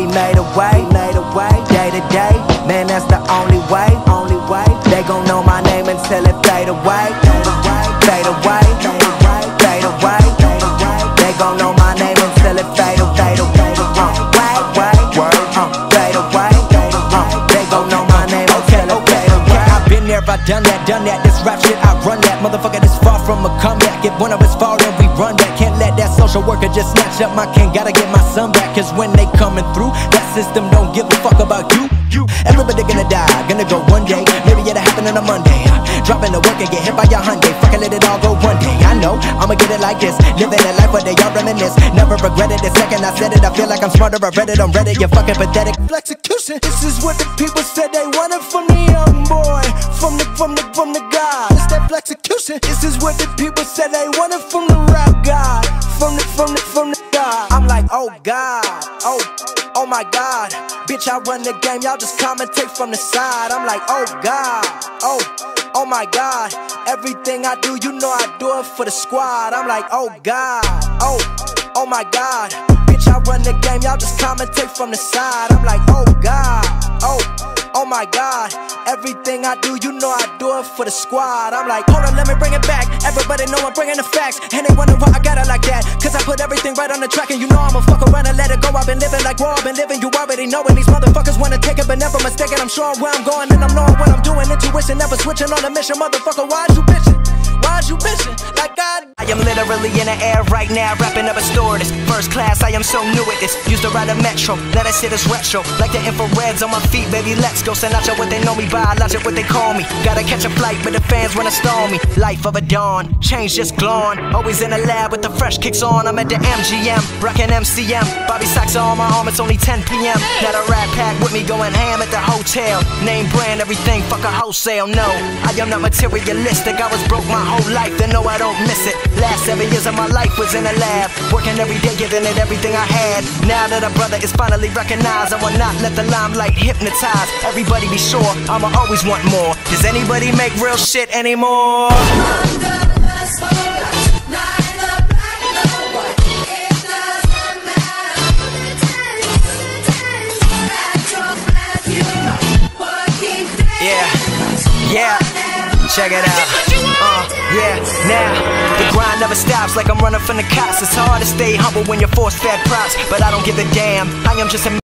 made a way, day to day. Man, that's the only way. They gon' know my name until it fade away, fade away, fade away. They gon' know my name until it fade away, fade away. They gon' know my name until it fade away. I've been there, I done that. This rap shit, I run that. Motherfucker, this far from a comeback. If one of us fall, then we run back. Can't let that social worker just snatch up my king. Gotta get my son back, cause when they coming through, that system don't give a fuck about you. Everybody gonna die, gonna go one day. Maybe it'll happen on a Monday. Dropping the work and get hit by your Hyundai. Fucking let it all go one day. I know, I'ma get it like this. Living a life where they all reminisce. Never regretted the second I said it. I feel like I'm smarter, I read it on Reddit. You're fucking pathetic. Execution. This is what the people said they wanted from the young boy. From the God. It's that execution. This is what the people said they wanted from the rap God. From the God. I'm like, oh God, oh my God. Bitch, I run the game, y'all just commentate from the side. I'm like, oh God, oh my God. Everything I do, you know I do it for the squad. I'm like, oh God, oh my God. Bitch, I run the game, y'all just commentate from the side. I'm like, oh God, oh my God. Everything I do, you know I do it for the squad. I'm like, hold on, let me bring it back. Everybody know I'm bringing the facts, and they wonder why I got it like that. Cause I put everything right on the track, and you know I'ma fuck around and let it go. I've been living like raw, I've been living, you already know. And these motherfuckers wanna take it, but never mistake it. I'm sure where I'm going, and I'm knowing what I'm doing. Intuition, never switching on a mission. Motherfucker, why'd you bitching? Why'd you bitching? Like God. I am literally in the air right now, rapping up a stewardess. First class, I am so new at this. Used to ride a metro, now that shit is retro. Like the infrareds on my feet, baby, let's go. Send out what they know me by, logic what they call me. Gotta catch a flight, but the fans wanna stall me. Life of a dawn, change just glowing. Always in the lab with the fresh kicks on. I'm at the MGM, rockin' MCM. Bobby Sacks on my arm, it's only 10 p.m. Got a rat pack with me going ham at the hotel. Name brand, everything, fuck a wholesale. No, I am not materialistic. I was broke my whole life, then no, I don't miss it. Last 7 years of my life was in the lab, working every day, giving it everything I had. Now that a brother is finally recognized, I will not let the limelight hypnotize. Everybody be sure, I'ma always want more. Does anybody make real shit anymore? Yeah, check it out. Yeah, now the grind never stops, like I'm running from the cops. It's hard to stay humble when you're force-fed props, but I don't give a damn. I am just a